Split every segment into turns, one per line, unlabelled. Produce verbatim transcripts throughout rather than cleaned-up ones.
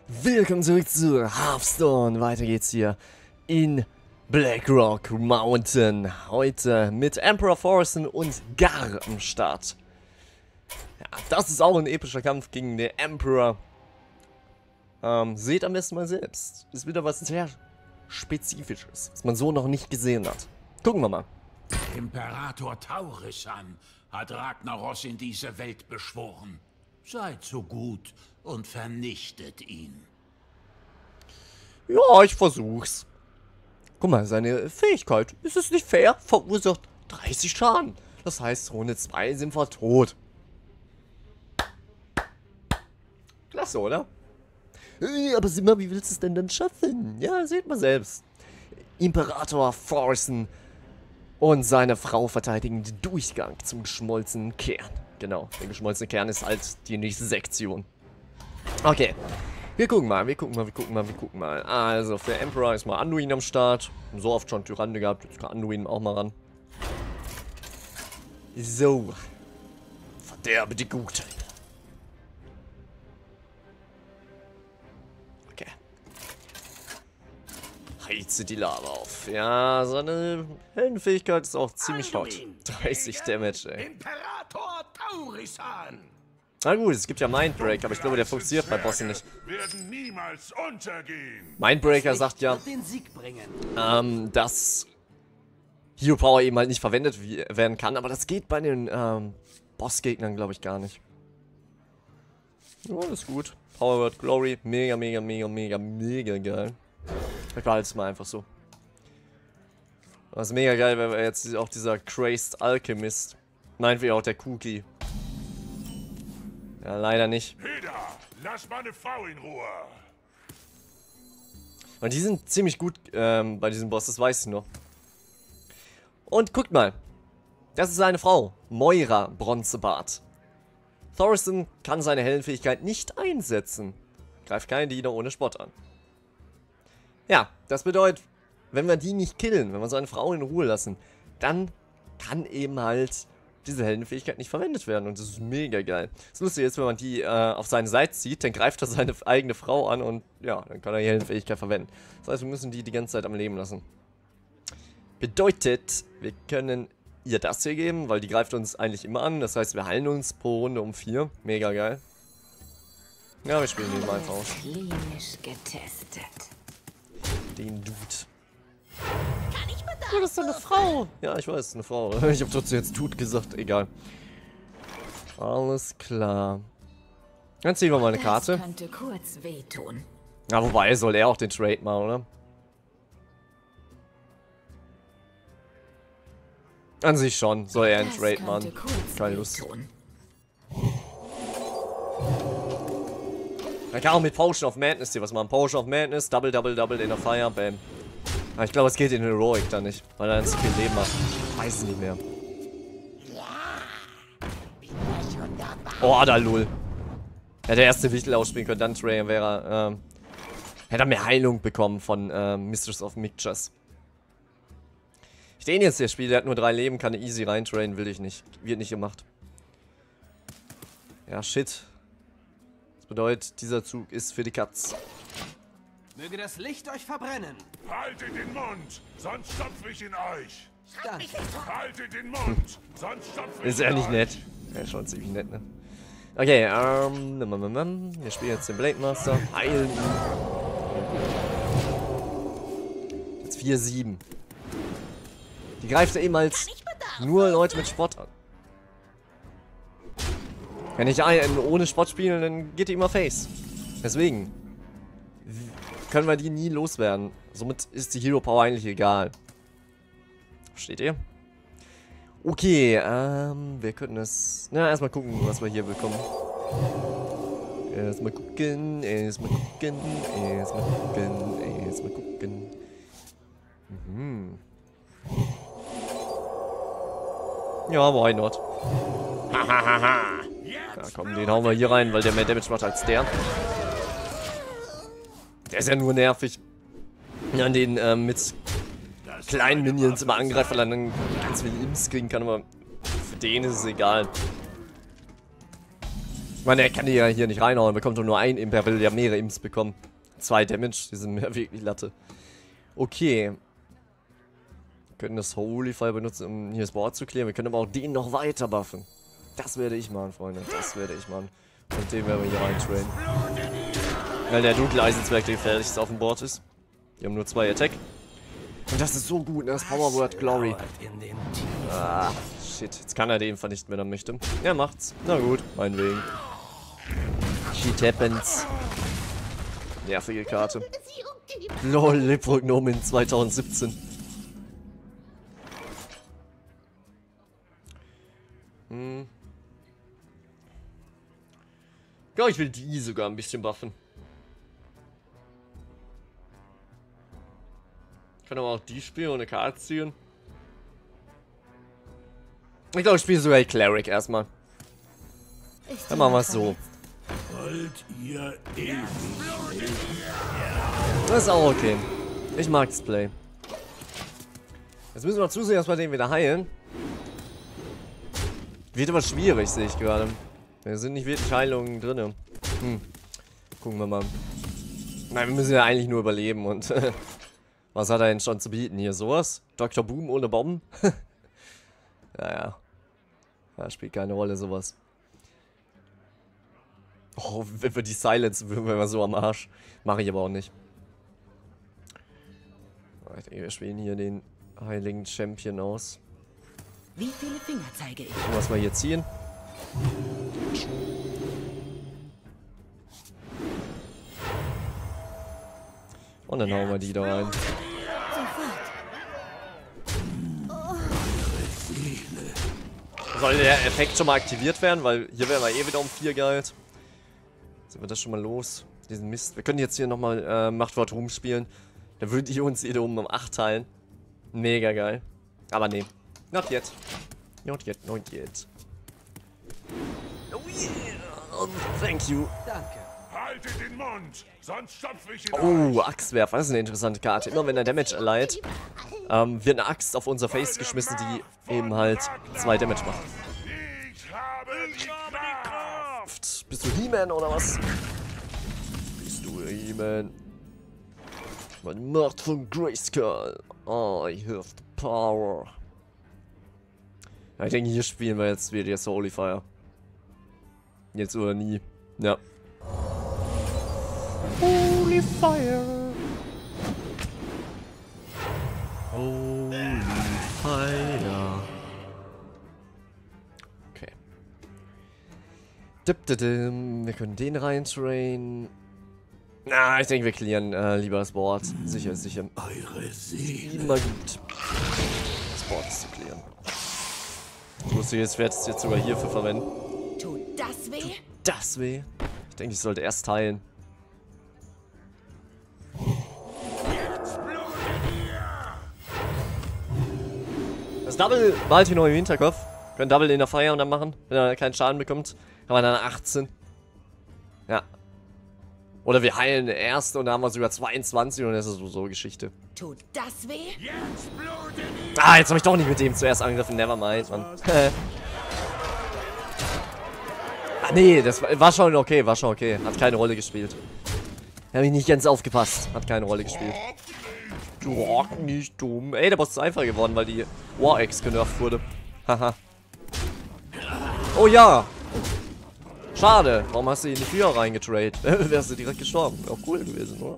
Willkommen zurück zu Hearthstone. Weiter geht's hier in Blackrock Mountain. Heute mit Emperor Thaurissan und Gar am Start. Ja, das ist auch ein epischer Kampf gegen den Emperor. Ähm, seht am besten mal selbst. Ist wieder was sehr Spezifisches, was man so noch nicht gesehen hat. Gucken wir mal.
Imperator Thaurissan hat Ragnaros in diese Welt beschworen. Seid so gut und vernichtet ihn.
Ja, ich versuch's. Guck mal, seine Fähigkeit, ist es nicht fair, verursacht dreißig Schaden. Das heißt, Runde zwei sind wir tot. Klasse, oder? Äh, aber Simba, wie willst du es denn dann schaffen? Ja, seht mal selbst. Imperator Thaurissan und seine Frau verteidigen den Durchgang zum geschmolzenen Kern. Genau, der geschmolzene Kern ist halt die nächste Sektion. Okay, wir gucken mal, wir gucken mal, wir gucken mal, wir gucken mal. Also, für Emperor ist mal Anduin am Start. So oft schon Tyrande gehabt, jetzt kann Anduin auch mal ran. So. Verderbe die Gute. Okay. Heize die Lava auf. Ja, seine Heldenfähigkeit ist auch ziemlich hot. dreißig Damage, ey.
Imperator Thaurissan!
Na gut, es gibt ja Mindbreak, aber ich glaube, der funktioniert bei Bossen nicht.
Werden niemals untergehen.
Mindbreaker sagt ja, ähm, dass Hero Power eben halt nicht verwendet werden kann, aber das geht bei den ähm, Bossgegnern, glaube ich, gar nicht. Ja, das ist gut. Power Word Glory, mega, mega, mega, mega, mega geil. Ich behalte es mal einfach so. Das ist mega geil, wenn jetzt auch dieser Crazed Alchemist, meint wie auch der Cookie. Ja, leider nicht.
Heda, lass meine Frau in Ruhe.
Und die sind ziemlich gut ähm, bei diesem Boss, das weiß ich noch. Und guckt mal. Das ist seine Frau, Moira Bronzebart. Thaurissan kann seine Heldenfähigkeit nicht einsetzen. Greift keinen Diener ohne Spott an. Ja, das bedeutet, wenn wir die nicht killen, wenn wir seine Frau in Ruhe lassen, dann kann eben halt diese Heldenfähigkeit nicht verwendet werden. Und das ist mega geil. Das Lustige ist, wenn man die äh, auf seine Seite zieht, dann greift er seine eigene Frau an und ja, dann kann er die Heldenfähigkeit verwenden. Das heißt, wir müssen die die ganze Zeit am Leben lassen. Bedeutet, wir können ihr das hier geben, weil die greift uns eigentlich immer an. Das heißt, wir heilen uns pro Runde um vier. Mega geil. Ja, wir spielen den mal einfach aus.
Klinisch getestet.
Den Dude. Oh, das ist doch eine Frau. Ja, ich weiß, es ist eine Frau. Ich habe trotzdem jetzt Dude gesagt. Egal. Alles klar. Dann ziehen wir mal eine Karte.
Das könnte kurz wehtun.
Ja, wobei, soll er auch den Trade machen, oder? An sich schon. Soll er einen
Das
Trade
könnte
machen.
kurz
Keine Lust.
wehtun.
Er kann auch mit Potion of Madness hier was machen. Potion of Madness, Double, Double, Double in der Fire, bam. Aber ich glaube, es geht in Heroic dann nicht, weil er dann zu viel Leben hat. Weiß es nicht mehr. Oh, da lul. Hätte er erst eine Wichtel ausspielen können, dann Trey wäre er, ähm, hätte er mehr Heilung bekommen von ähm, Mistress of Mixtures. Ich den jetzt, der Spiel, der hat nur drei Leben, kann easy reintrainen, will ich nicht. Wird nicht gemacht. Ja, shit. Das bedeutet, dieser Zug ist für die Katz.
Möge das Licht euch verbrennen.
Haltet den Mund, sonst stopfe ich in euch.
Danke.
Haltet den Mund, sonst stopfe ich
Ist ja
in
nicht
euch.
nett. Ja, schon ziemlich nett, ne? Okay, ähm, wir spielen jetzt den Blade Master. Heilen. Jetzt vier sieben. Die greift ja eben als nur Leute mit Spott an. Wenn ich einen ohne Spott spiele, dann geht die immer Face. Deswegen können wir die nie loswerden. Somit ist die Hero Power eigentlich egal. Versteht ihr? Okay, ähm, wir könnten es... Na, erstmal gucken, was wir hier bekommen. Erstmal gucken, erstmal gucken, erstmal gucken, erstmal gucken. Mhm. Ja, why not? Hahaha. Ja, komm, den hauen wir hier rein, weil der mehr Damage macht als der. Der ist ja nur nervig. Ja, den ähm, mit kleinen Minions immer angreift, weil er dann ganz viel Imps kriegen kann, aber für den ist es egal. Ich meine, er kann die ja hier nicht reinhauen. Er bekommt doch nur ein Imp. Er will ja mehrere Imps bekommen. Zwei Damage. Die sind mir wirklich Latte. Okay. Wir können das Holy Fire benutzen, um hier das Board zu klären. Wir können aber auch den noch weiter buffen. Das werde ich machen, Freunde. Das werde ich machen. Und den werden wir hier rein trainen. Weil der dunkle Eisenzwerg der gefährlichste auf dem Board ist. Die haben nur zwei Attack. Und das ist so gut, ne? Das Power Word Glory. Ah, shit. Jetzt kann er den vernichten, wenn er möchte. Er macht's. Na gut, meinetwegen. Shit happens. Nervige Karte. Lol, Leprognomen zwanzig siebzehn. Hm. Ich glaube, ich will die sogar ein bisschen buffen. Ich kann aber auch die spielen und eine Karte ziehen. Ich glaube, ich spiele sogar die Cleric erstmal. Dann machen wir es so.
Wollt ihr ewig?
Das ist auch okay. Ich mag das Play. Jetzt müssen wir noch zusehen, dass wir den wieder heilen. Wird aber schwierig, sehe ich gerade. Da sind nicht wirklich Heilungen drin. Hm. Gucken wir mal. Nein, wir müssen ja eigentlich nur überleben und was hat er denn schon zu bieten hier? Sowas? Doktor Boom ohne Bomben? Naja. Ja, spielt keine Rolle, sowas. Oh, wenn wir die Silence würden, wenn wir so am Arsch. Mache ich aber auch nicht. Ich denke, wir spielen hier den heiligen Champion aus.
Wie viele Finger zeige ich?
Was wir hier ziehen. Und dann hauen wir die da rein. Soll der Effekt schon mal aktiviert werden? Weil hier wären wir eh wieder um vier geheilt. Sind wir das schon mal los? Diesen Mist. Wir können jetzt hier nochmal äh, Machtwort Ruhm spielen. Dann würdet ihr uns jede um acht teilen. Mega geil. Aber nee. Not yet. Not yet, not yet. Oh yeah. Thank you.
Danke.
Haltet den Mund, sonst stopfe ich ihn
Oh, Axtwerfer. Das ist eine interessante Karte. Immer wenn er Damage erleiht, ähm, wird eine Axt auf unser Face geschmissen, die eben halt zwei Damage macht.
Ich habe die Kraft.
Bist du He-Man oder was? Bist du He-Man? Meine Macht von Grayskull. I have the power. Ja, ich denke, hier spielen wir jetzt wieder das Holy Fire. Jetzt oder nie. Ja. Holy Fire. Holy Fire. Okay. Dip, dip, dip. Wir können den reintrainen. Na, ich denke, wir clearen äh, lieber das Board. Sicher ist sicher.
Eure Seele.
Immer gut. Das Board ist zu clearen. Ich wusste, jetzt werde ich es jetzt sogar hierfür verwenden.
Tut das weh?
Das weh. Ich denke, ich sollte erst teilen. Das Double behalt ihr noch im Hinterkopf. Wir können Double in der Fire und dann machen. Wenn er keinen Schaden bekommt, haben wir dann achtzehn. Ja. Oder wir heilen erst und dann haben wir sogar zweiundzwanzig und das ist so Geschichte.
Tut das weh?
Ah, jetzt habe ich doch nicht mit dem zuerst angegriffen. Nevermind, Mann. Ah, nee, das war schon okay, war schon okay. Hat keine Rolle gespielt. Habe ich nicht ganz aufgepasst. Hat keine Rolle gespielt. Du Rock nicht dumm. Ey, der Boss ist einfacher geworden, weil die War Axe genervt wurde. Haha. Oh ja. Schade. Warum hast du ihn nicht früher reingetradet? Wärst du direkt gestorben. Wäre auch cool gewesen, oder?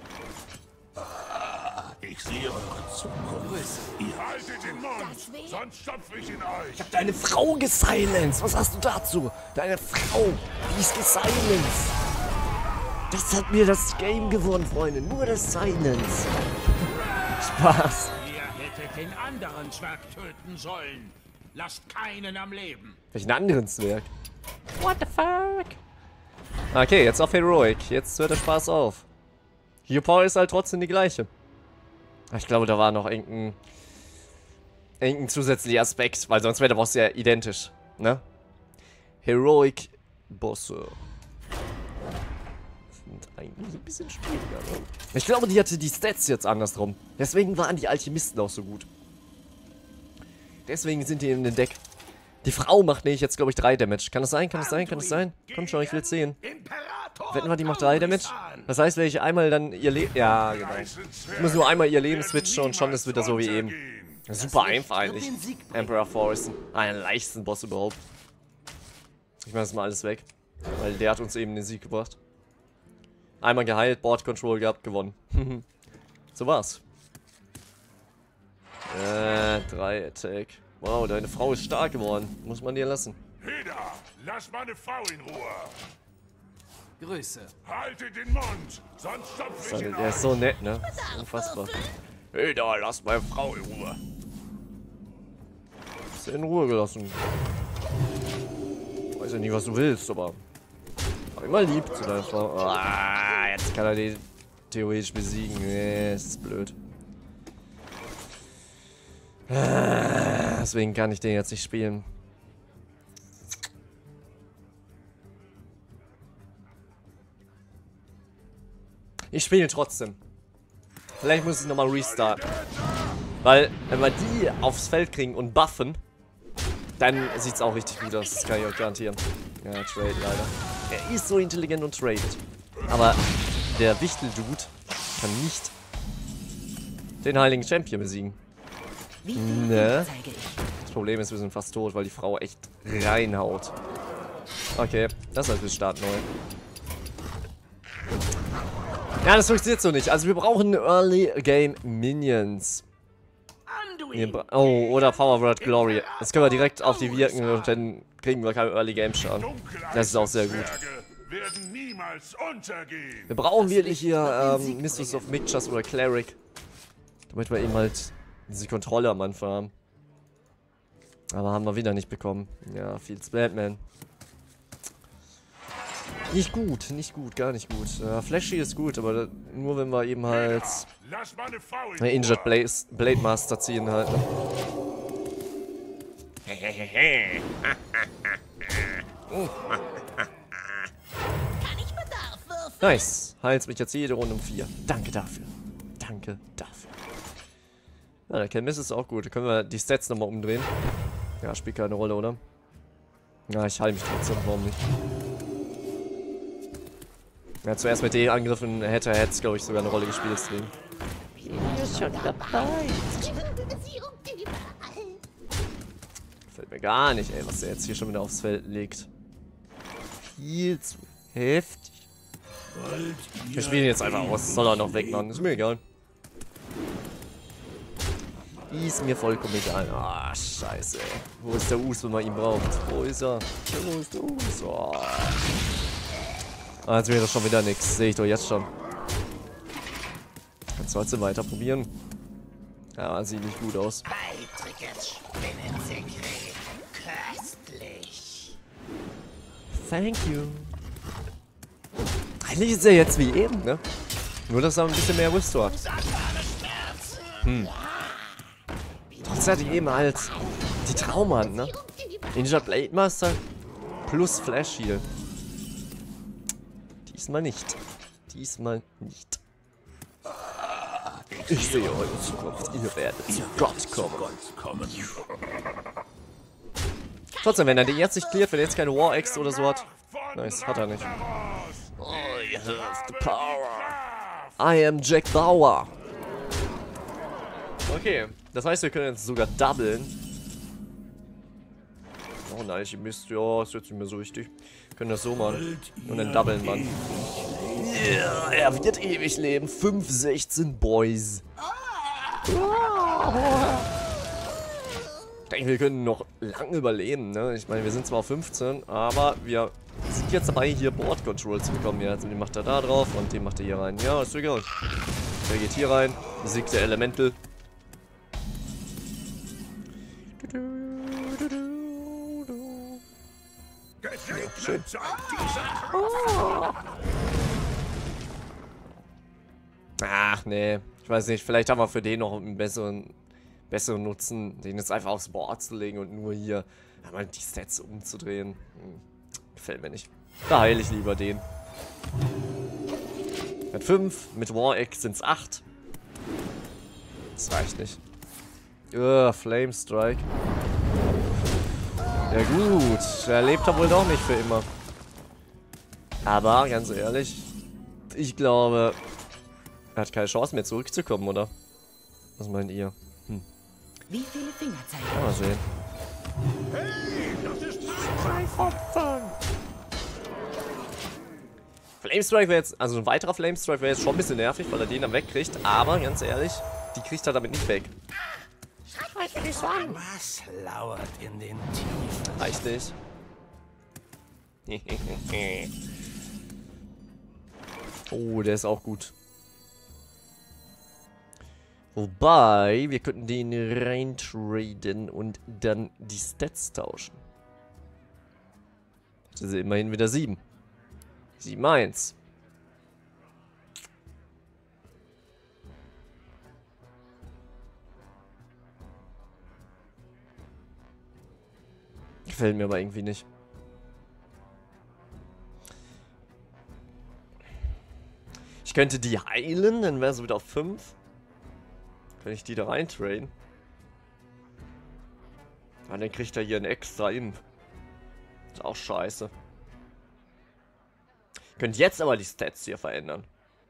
Ich sehe eure Zukunft. Ihr haltet den Mund,
Das weh?
sonst stopfe ich in euch.
Ich hab deine Frau gesilenced. Was hast du dazu? Deine Frau, die ist gesilenced. Das hat mir das Game gewonnen, Freunde. Nur das Silence. Spaß.
Ihr hättet den anderen Zwerg töten sollen. Lasst keinen am Leben.
Welchen anderen Zwerg? What the fuck? Okay, jetzt auf Heroic. Jetzt hört der Spaß auf. Hero Power ist halt trotzdem die gleiche. Ich glaube, da war noch irgendein, irgendein zusätzlicher Aspekt, weil sonst wäre der Boss ja identisch, ne? Heroic Bosse sind eigentlich ein bisschen schwieriger, ne? Ich glaube, die hatte die Stats jetzt andersrum. Deswegen waren die Alchemisten auch so gut. Deswegen sind die in dem Deck. Die Frau macht nicht jetzt, glaube ich, drei Damage. Kann das sein? Kann das sein? Kann das sein? Komm schon, ich will es sehen. Wetten wir, die macht drei Damage? Das heißt, wenn ich einmal dann ihr Leben... Ja, genau. Ich muss nur einmal ihr Leben switchen und schon ist wieder so wie eben. Super einfach eigentlich. Emperor Thaurissan. Einer der leichtesten Boss überhaupt. Ich mache das mal alles weg. Weil der hat uns eben den Sieg gebracht. Einmal geheilt, Board Control gehabt, gewonnen. So war's. Äh, drei Attack. Wow, deine Frau ist stark geworden. Muss man dir lassen.
Heda, lass meine Frau in Ruhe.
Grüße.
Halte den Mund, sonst stopf ich ihn
Der ist so nett, ne? Unfassbar. Heda, lass meine Frau in Ruhe. Ist in Ruhe gelassen. Weiß ja nicht, was du willst, aber... Hab immer lieb zu deiner Frau. Ah, jetzt kann er den theoretisch besiegen. Nee, das ist blöd. Ah, deswegen kann ich den jetzt nicht spielen. Ich spiele trotzdem. Vielleicht muss ich nochmal restarten. Weil, wenn wir die aufs Feld kriegen und buffen, dann sieht es auch richtig gut aus. Das kann ich euch garantieren. Ja, Trade leider. Er ist so intelligent und tradet. Aber der Wichtel-Dude kann nicht den heiligen Champion besiegen.
Wie viele
Ne?
Finger zeige ich?
Das Problem ist, wir sind fast tot, weil die Frau echt reinhaut. Okay, das heißt, wir starten neu. Ja, das funktioniert so nicht. Also wir brauchen Early Game Minions. Wir bra- oh, oder Power Word Glory. Das können wir direkt auf die wirken und dann kriegen wir keine Early Game Schaden. Das ist auch sehr gut.
werden niemals untergehen.
Wir brauchen wirklich hier ähm, Mistress of Mixtures oder Cleric. Damit wir eben halt diese Kontrolle am Anfang haben. Aber haben wir wieder nicht bekommen. Ja, viel Splatman. Nicht gut, nicht gut, gar nicht gut. Ja, Flashy ist gut, aber das, nur wenn wir eben halt
Lass meine Frau in
eine Injured Blade, Blade Master ziehen halt. Ne? Nice. Heilst mich jetzt jede Runde um vier. Danke dafür. Danke dafür. Ja, der Chemist ist auch gut. Da können wir die Stats nochmal umdrehen. Ja, spielt keine Rolle, oder? Ja, ich heile mich trotzdem. Warum nicht? Ja, zuerst mit D-Angriffen hätte er, glaube ich, sogar eine Rolle gespielt. Deswegen. Ist schon dabei. Fällt mir gar nicht, ey, was er jetzt hier schon wieder aufs Feld legt. Viel zu heftig. Wir spielen jetzt einfach aus. Soll er noch wegmachen? Ist mir egal. Ist mir vollkommen egal. Ah, scheiße, ey. Wo ist der Us, wenn man ihn braucht? Wo ist er? Wo ist der Us? Oh. Ah, jetzt wäre das schon wieder nix. Sehe ich doch jetzt schon. Kannst du trotzdem weiter probieren? Ja, sieht nicht gut aus.
Eitriges Spinnensekret. Köstlich.
Thank you. Eigentlich ist er jetzt wie eben, ne? Nur, dass er ein bisschen mehr Rüstung hat. Hm. Trotzdem hatte ich eben halt die Traumhand, ne? Injured Blade Master plus Flash Heal. Diesmal nicht. Diesmal nicht. Ich sehe eure Zukunft. Ihr werdet zu Gott kommen. Trotzdem, wenn er die jetzt nicht cleart, wenn er jetzt keine War Axe oder so hat. Nice, hat er nicht. I have the power. I am Jack Bauer. Okay, das heißt, wir können jetzt sogar doublen. Oh nein, ich Mist, ja, ist jetzt nicht mehr so wichtig. Wir können das so machen. Und dann doublen, Mann. Yeah, er wird ewig leben. fünf sechzehn Boys. Ich denke, wir können noch lange überleben, ne? Ich meine, wir sind zwar auf fünfzehn, aber wir sind jetzt dabei, hier Board Control zu bekommen. Ja, also den macht er da drauf und den macht er hier rein. Ja, ist egal. Der geht hier rein, besiegt der Elemental. Schön. Ach, nee. Ich weiß nicht, vielleicht haben wir für den noch einen besseren, besseren Nutzen, den jetzt einfach aufs Board zu legen und nur hier mal die Stats umzudrehen. Hm. Gefällt mir nicht. Da heile ich lieber den. Mit fünf, mit War Axe sind es acht. Das reicht nicht. Uh, Flame Strike. Ja gut, er lebt er wohl doch nicht für immer. Aber, ganz ehrlich, ich glaube, er hat keine Chance mehr zurückzukommen, oder? Was meint ihr? Hm.
Wie viele Fingerzeige?
Mal sehen. Flamestrike wäre jetzt, also ein weiterer Flamestrike wäre jetzt schon ein bisschen nervig, weil er den dann wegkriegt. Aber, ganz ehrlich, die kriegt er damit nicht weg.
Was lauert in den Tiefen?
Reicht nicht. Oh, der ist auch gut. Wobei, wir könnten den reintraden und dann die Stats tauschen. Das ist immerhin wieder sieben. sieben eins. Gefällt mir aber irgendwie nicht. Ich könnte die heilen, dann wäre es wieder auf fünf. Kann ich die da reintraden? Ah, dann kriegt er hier einen extra Imp. Ist auch scheiße. Könnt jetzt aber die Stats hier verändern.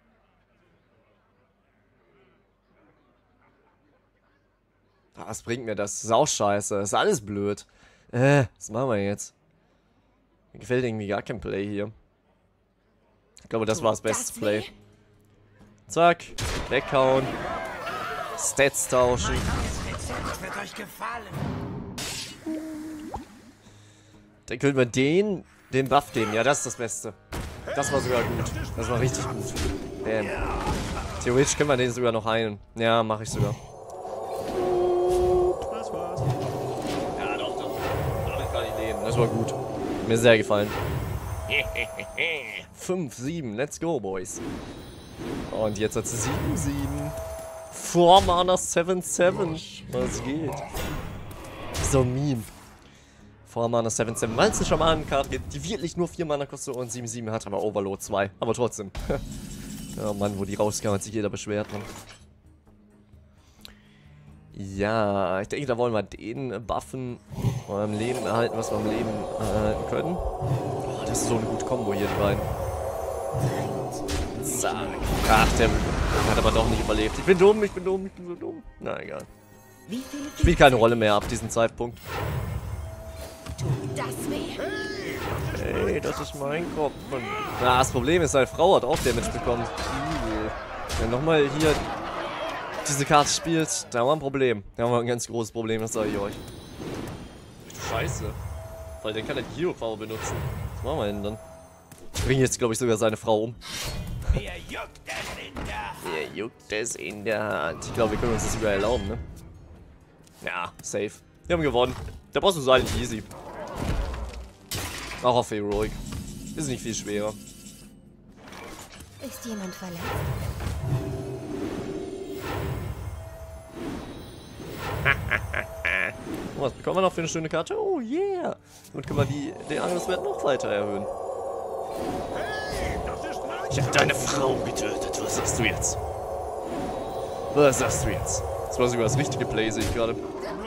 Ah, was bringt mir das? Das ist auch scheiße. Das ist alles blöd. Äh, was machen wir jetzt? Mir gefällt irgendwie gar kein Play hier. Ich glaube, das war das beste Play. Zack. Weghauen. Stats tauschen.
Wird euch gefallen.
Dann können wir den, den Buff geben. Ja, das ist das Beste. Das war sogar gut. Das war richtig gut. Bam. Theoretisch können wir den sogar noch heilen. Ja, mache ich sogar. Das war's. Ja, doch, doch. Damit kann ich leben. Das war gut. Mir sehr gefallen. fünf sieben. Let's go, boys. Und jetzt hat sie sieben sieben. vier Mana sieben sieben. Was geht? So ein Meme. vier Mana sieben sieben. Weil es eine Schamanenkarte gibt, die wirklich nur vier Mana kostet und sieben sieben hat, aber Overload zwei. Aber trotzdem. Ja, Mann, wo die rauskam, hat sich jeder beschwert, Mann. Ja, ich denke, da wollen wir den buffen. Und am Leben erhalten, was wir am Leben erhalten können. Oh, das ist so eine gute Kombo hier, die beiden. Zack. Ach, der hat aber doch nicht überlebt. Ich bin dumm, ich bin dumm, ich bin so dumm. Na, egal.
Wie viele
Spielt keine Rolle mehr ab diesem Zeitpunkt.
Tut das weh?
Hey, das ist mein Kopf. Na, das Problem ist, seine Frau hat auch Damage bekommen. Wenn nochmal hier diese Karte spielt, da haben wir ein Problem. Da haben wir ein ganz großes Problem, das sage ich euch. Scheiße. Weil dann kann er die Hero Power benutzen. Was machen wir denn dann? Ich bringe jetzt, glaube ich, sogar seine Frau um.
Mir juckt es in der Hand.
Mir juckt es in der Hand. Ich glaube, wir können uns das sogar erlauben, ne? Ja, safe. Wir haben gewonnen. Der Boss ist eigentlich easy. Auch auf Heroic. Ist nicht viel schwerer.
Ist jemand verletzt?
Oh, was bekommen wir noch für eine schöne Karte? Oh yeah! Damit können wir die, den Angriffswert noch weiter erhöhen. Ich habe deine Frau getötet. Was sagst du jetzt? Was sagst du jetzt? Das war sogar das richtige Play, sehe ich gerade.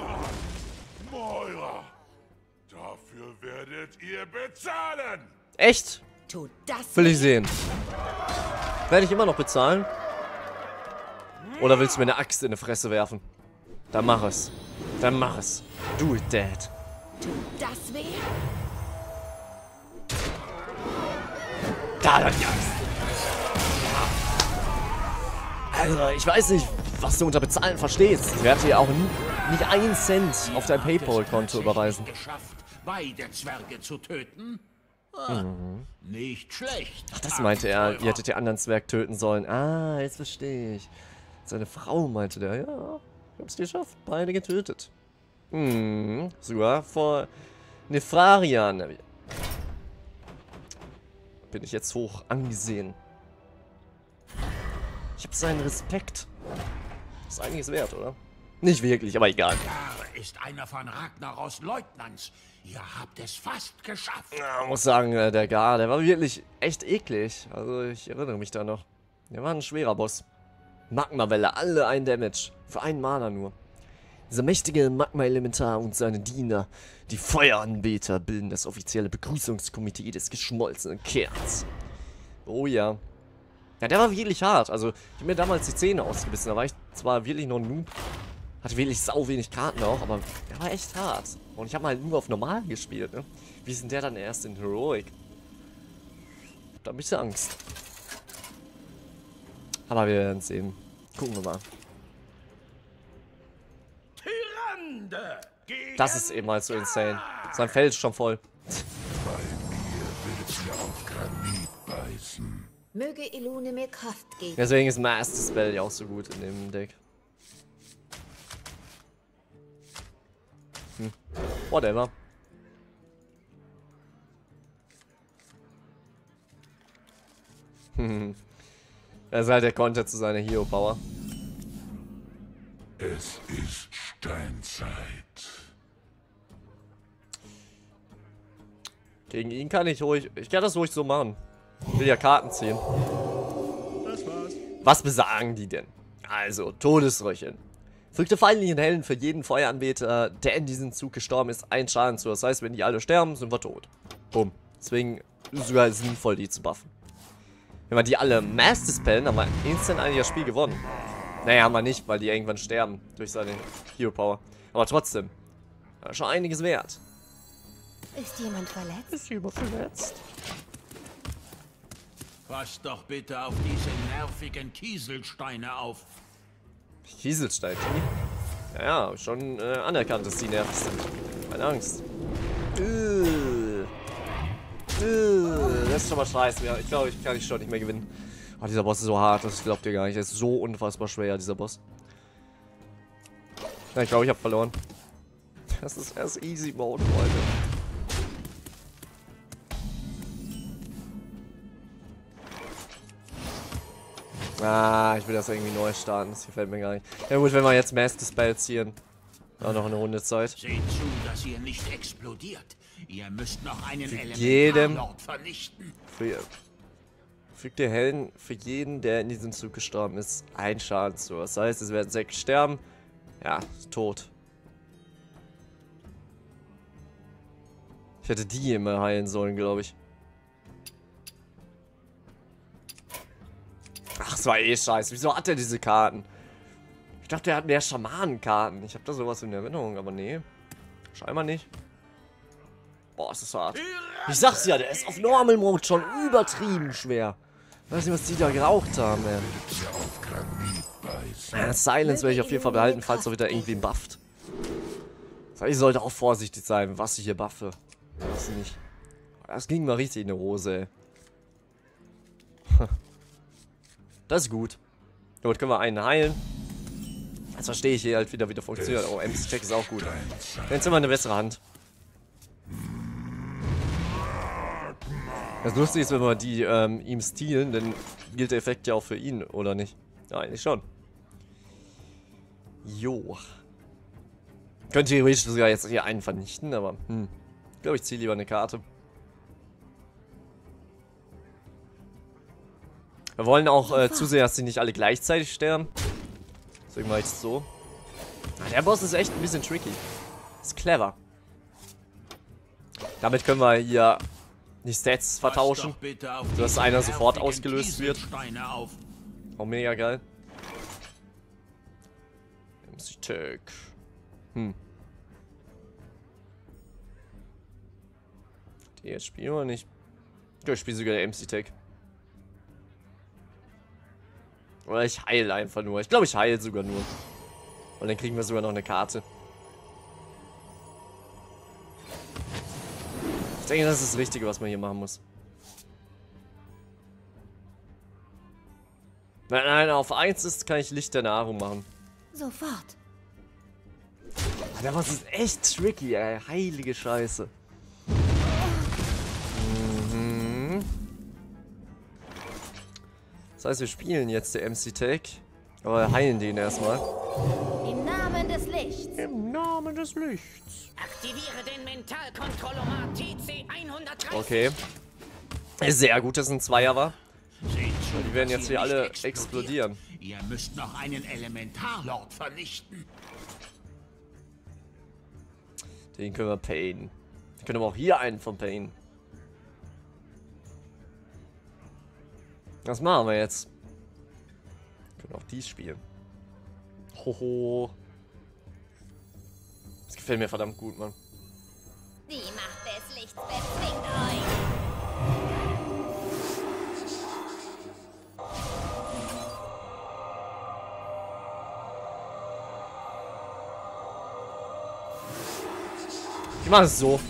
Moira, dafür werdet ihr bezahlen.
Echt?
Tut das
Will
weh?
ich sehen. Werde ich immer noch bezahlen? Oder willst du mir eine Axt in die Fresse werfen? Dann mach es. Dann mach es. Do it, Dad.
Tut das weh?
Da, dann die Axt. Also, ich weiß nicht, was du unter Bezahlen verstehst. Ich werde dir auch nie, nicht einen Cent auf dein PayPal-Konto überweisen.
Geschafft, beide Zwerge zu töten? Ah,
Mhm.
Nicht schlecht.
Ach, das meinte er. Ihr hättet den anderen Zwerg töten sollen. Ah, jetzt verstehe ich. Seine Frau meinte der. Ja, ich hab's geschafft. Beide getötet. Hm, sogar vor Nefrarian. Bin ich jetzt hoch angesehen. Ich habe seinen Respekt. Ist einiges wert, oder? Nicht wirklich, aber egal.
Er ist einer von Ragnaros Leutnants. Ihr habt es fast geschafft.
Ja, ich muss sagen, äh, der Gar, der war wirklich echt eklig. Also ich erinnere mich da noch. Der war ein schwerer Boss. Magmawelle, alle ein Damage. Für einen Mana nur. Dieser mächtige Magma-Elementar und seine Diener, die Feueranbeter, bilden das offizielle Begrüßungskomitee des geschmolzenen Kerns. Oh ja. Ja, der war wirklich hart. Also, ich habe mir damals die Zähne ausgebissen. Da war ich zwar wirklich noch ein Noob. Hatte wirklich sau wenig Karten auch, aber der war echt hart. Und ich habe halt nur auf normal gespielt, ne? Wie ist denn der dann erst in Heroic? Da hab ich so Angst. Aber wir werden sehen. Gucken wir mal.
Tyrande!
Das ist eben halt so insane. Sein Feld ist schon voll.
Bei mir will sie auf Granit beißen.
Möge Elune mir Kraft geben.
Deswegen ist Master Spell ja auch so gut in dem Deck. Hm. Whatever. Hm. Das ist halt der Konter zu seiner Hero Power.
Es ist Steinzeit.
Gegen ihn kann ich ruhig. Ich kann das ruhig so machen. Ich will ja Karten ziehen.
Das war's.
Was besagen die denn? Also, Todesröcheln. Fügte feindlichen Helden für jeden Feueranbeter, der in diesem Zug gestorben ist, einen Schaden zu. Das heißt, wenn die alle sterben, sind wir tot. Bumm. Deswegen ist es sogar sinnvoll, die zu buffen. Wenn wir die alle Master spellen, haben wir instant eigentlich das Spiel gewonnen. Naja, haben wir nicht, weil die irgendwann sterben durch seine Hero Power. Aber trotzdem, ja, schon einiges wert.
Ist jemand verletzt?
Ist jemand verletzt?
Pass doch bitte auf diese nervigen Kieselsteine auf.
Kieselstein, die? Ja, ja, schon äh, anerkannt, dass die nervig sind. Keine Angst. Äh. Äh. Das ist schon mal scheiße. Ja, ich glaube, ich kann ich schon nicht mehr gewinnen. Oh, dieser Boss ist so hart, das glaubt ihr gar nicht. Der ist so unfassbar schwer, dieser Boss. Ja, ich glaube, ich habe verloren. Das ist erst Easy Mode, Leute. Ah, ich will das irgendwie neu starten. Das gefällt mir gar nicht. Ja gut, wenn wir jetzt Master Spell ziehen. Auch noch eine Runde Zeit.
Seht zu, dass ihr nicht explodiert. Ihr müsst noch einen
jedem-
Elementarlord vernichten.
Für, fügt der Helden für jeden, der in diesem Zug gestorben ist, einen Schaden zu. Das heißt, es werden sechs sterben. Ja, ist tot. Ich hätte die immer heilen sollen, glaube ich. Ach, das war eh scheiße. Wieso hat er diese Karten? Ich dachte, er hat mehr Schamanenkarten. Ich habe da sowas in Erinnerung, aber nee. Scheinbar nicht. Boah, ist das hart. Ich sag's ja, der ist auf Normal Mode schon übertrieben schwer. Ich weiß nicht, was die da geraucht haben, ey.
Sie auf Granit beißen.
Ja, Silence werde ich auf jeden Fall behalten, falls doch wieder irgendwen bufft. Ich sollte auch vorsichtig sein, was ich hier buffe. Das nicht. Das ging mal richtig in die Hose, ey. Das ist gut. Gut, können wir einen heilen. Jetzt verstehe ich hier halt wieder, wie der funktioniert. Oh, M C-Check ist auch gut. Jetzt haben wir eine bessere Hand. Das Lustige ist, wenn wir die ähm, ihm stealen, dann gilt der Effekt ja auch für ihn, oder nicht? Ja, eigentlich schon. Jo. Könnte theoretisch sogar jetzt hier einen vernichten, aber hm. Ich glaube, ich ziehe lieber eine Karte. Wir wollen auch äh, zusehen, dass sie nicht alle gleichzeitig sterben. Deswegen mache ich es so. Ah, der Boss ist echt ein bisschen tricky. Ist clever. Damit können wir hier die Stats vertauschen, sodass einer sofort ausgelöst wird.
Auf.
Auch mega geil. M C-Tech. Hm. Die jetzt spielen wir nicht. Ich spiele sogar der M C-Tech. Oder ich heile einfach nur. Ich glaube, ich heile sogar nur. Und dann kriegen wir sogar noch eine Karte. Ich denke, das ist das Richtige, was man hier machen muss. Wenn einer auf eins ist, kann ich Licht der Nahrung machen.
Sofort.
Der Boss ist echt tricky, ey. Heilige Scheiße. Mhm. Das heißt, wir spielen jetzt der M C-Tech. Aber heilen den erstmal.
Im Namen des Lichts.
Im Namen des Lichts.
Aktiviere den Mentalkontrollomat T C hundertdreißig.
Okay. Sehr gut, dass es ein Zweier war.
Seht zu,
Die werden
dass
jetzt
ihr
hier alle
nicht
explodieren.
Ihr müsst noch einen Elementarlord vernichten.
Den können wir payen. Wir können aber auch hier einen von payen. Was machen wir jetzt? Wir können auch dies spielen. Hoho. Das gefällt mir verdammt gut, Mann.
Die Macht des Lichts bezwingt euch.
Ich mach es so.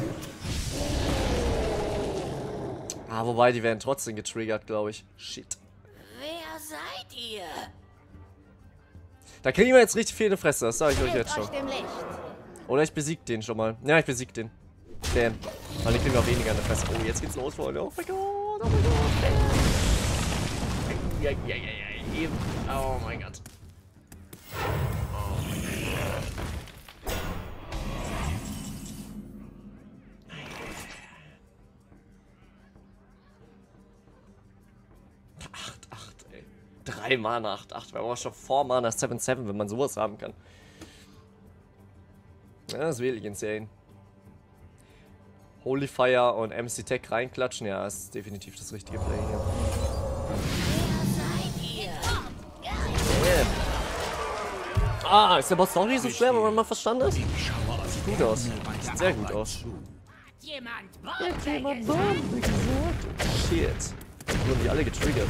Ah, wobei, die werden trotzdem getriggert, glaube ich. Shit.
Wer seid ihr?
Da kriegen wir jetzt richtig viel in die Fresse, das sage ich euch jetzt schon.
Euch dem Licht.
Oder ich besieg den schon mal. Ja, ich besieg den. Damn. Weil die kriegen wir weniger in die Fresse. Oh, jetzt geht's los, Freunde. Oh mein Gott, oh mein Gott. Ja, ja, ja, ja, eben. Oh mein Gott. drei Mana, acht acht. Wir haben auch schon vier Mana sieben sieben, wenn man sowas haben kann. Ja, das wähle ich in Serien. Holy Fire und M C Tech reinklatschen, ja, ist definitiv das richtige Play hier. Yeah. Ah, ist der Boss doch nicht so schwer, wenn man mal verstanden ist? Sieht gut aus. Sieht sehr gut aus.
Jemand
Jemand Bomben gesagt. Shit. Wurden die alle getriggert.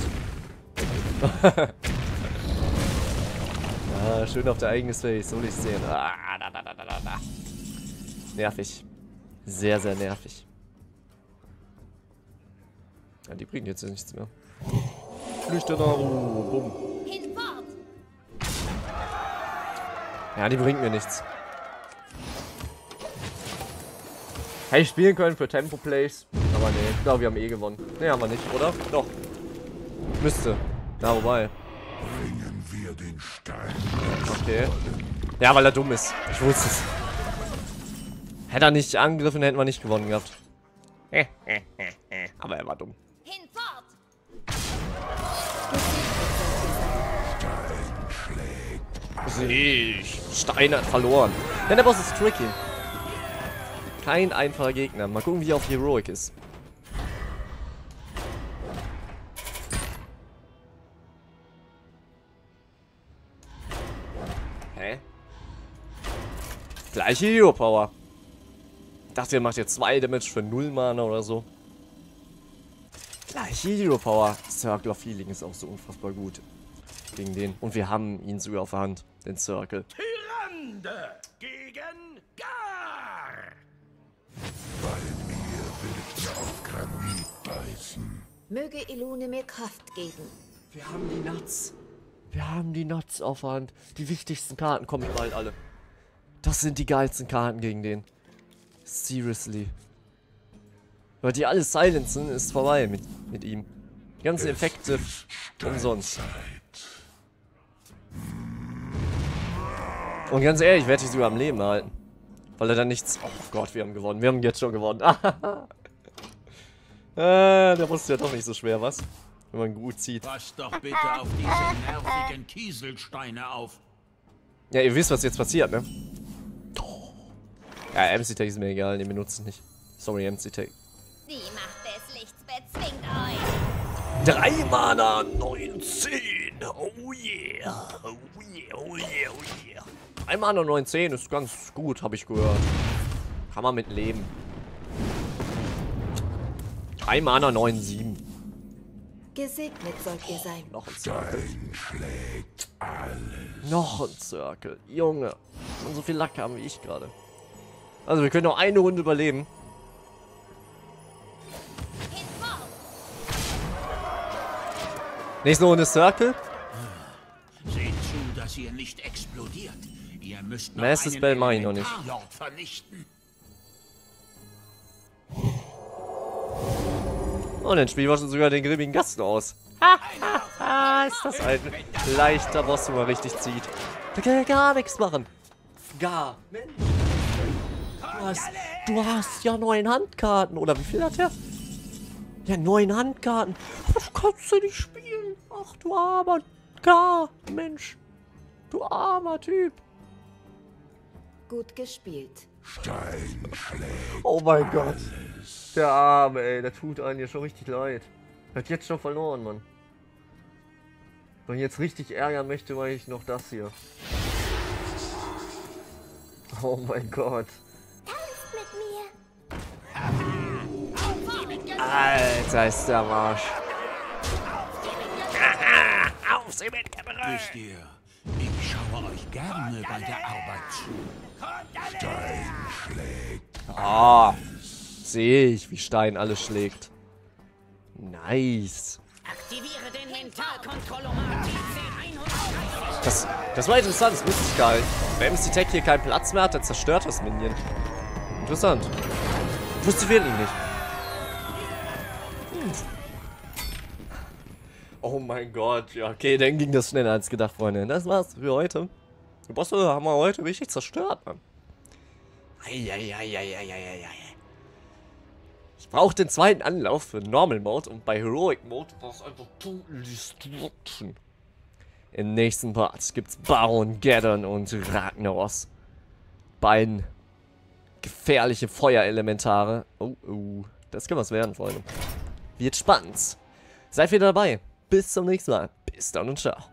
Ah, schön auf der eigenen Face, so will ich sehen. Ah, da, da, da, da, da. Nervig. Sehr, sehr nervig. Ja, die bringen jetzt nichts mehr. Flüchte da, oh, bumm.
Hinfort.
Ja, die bringt mir nichts. Hätte ich spielen können für Tempo Plays, aber nee, ich glaube, wir haben eh gewonnen. Nee, haben wir nicht, oder? Doch. Müsste. Na, wobei.
Bringen wir den Stein.
Okay. Ja, weil er dumm ist. Ich wusste es. Hätte er nicht angegriffen, hätten wir nicht gewonnen gehabt. Aber er war dumm.
Hinfort.
Sieg. Stein hat verloren. Ja, der Boss ist tricky. Kein einfacher Gegner. Mal gucken, wie er auf Heroic ist. Hä? Gleiche Hero Power. Ich dachte, er macht jetzt zwei Damage für null Mana oder so. Gleiche Hero Power. Circle of Healing ist auch so unfassbar gut. Gegen den. Und wir haben ihn sogar auf der Hand. Den Circle.
Tyrande gegen Gar.
Bei mir werdet ihr auf Granit beißen.
Möge Elune mir Kraft geben.
Wir haben die Nuts. Wir haben die Nuts auf der Hand. Die wichtigsten Karten kommen bald alle. Das sind die geilsten Karten gegen den. Seriously. Weil die alle silenzen, ist vorbei mit, mit ihm. Die ganzen Effekte umsonst. Und ganz ehrlich, werde ich sogar am Leben halten. Weil er dann nichts... Oh Gott, wir haben gewonnen. Wir haben jetzt schon gewonnen. äh, der Boss ist ja doch nicht so schwer, was? Wenn man gut zieht.
Passt doch bitte auf diese nervigen Kieselsteine auf.
Ja, ihr wisst, was jetzt passiert, ne? Ja, M C Tech ist mir egal, den benutzen nicht. Sorry, M C Tech.
Die Macht des Lichts bezwingt euch.
Drei Mana, neunzehn. Oh yeah. Oh yeah, oh yeah, oh yeah. Drei Mana, neunzehn ist ganz gut, habe ich gehört. Kann man mit leben. Drei Mana, neun sieben.
Gesegnet sollt ihr sein.
Noch ein Circle.
Stein schlägt alles.
Noch ein Circle. Junge. Und so viel Lack haben wie ich gerade. Also wir können noch eine Runde überleben.
Hinfort.
Nächste Runde Circle.
Seht zu, dass ihr nicht explodiert. Ihr müsst noch
Master
einen
Spell mach ich noch nicht.
Elementarlord vernichten.
Und dann spielen wir schon sogar den grimmigen Gast aus. Hahaha, ist das ein leichter Boss, wo man richtig zieht. Da kann er gar nichts machen. Gar. Mensch. Du hast, du hast ja neun Handkarten. Oder wie viel hat er? Ja, neun Handkarten. Das kannst du nicht spielen. Ach, du armer Gar. Mensch. Du armer Typ.
Gut gespielt.
Stein schlägt
Oh mein Gott.
alles.
Der Arme, ey. Der tut einem ja schon richtig leid. Hat jetzt schon verloren, Mann. Wenn ich jetzt richtig ärgern möchte, mache ich noch das hier. Oh mein Gott.
Tanzt mit mir.
Alter, ist der Marsch.
Auf sie mit Gebräu!
Wisst ihr, ich schaue euch gerne bei der Arbeit zu.
Stein schlägt
Ah, sehe ich, wie Stein alles schlägt. Nice.
Aktiviere den Mentalkontrollomat T C hundertdreißig.
Das, das war interessant, das wusste ich gar nicht. Wenn M C Tech hier keinen Platz mehr hat, dann zerstört das Minion. Interessant. Wusste ich wirklich nicht. Hm. Oh mein Gott, ja, okay, dann ging das schneller als gedacht, Freunde. Das war's für heute. Die Bosse haben wir heute richtig zerstört, Mann. Eieieiei. Ich brauche den zweiten Anlauf für Normal Mode und bei Heroic Mode war es einfach Total Destruction. Im nächsten Part gibt's Baron Geddon und Ragnaros. Beiden gefährliche Feuerelementare. Oh, oh. Das kann was werden, Freunde. Wird spannend. Seid wieder dabei. Bis zum nächsten Mal. Bis dann und ciao.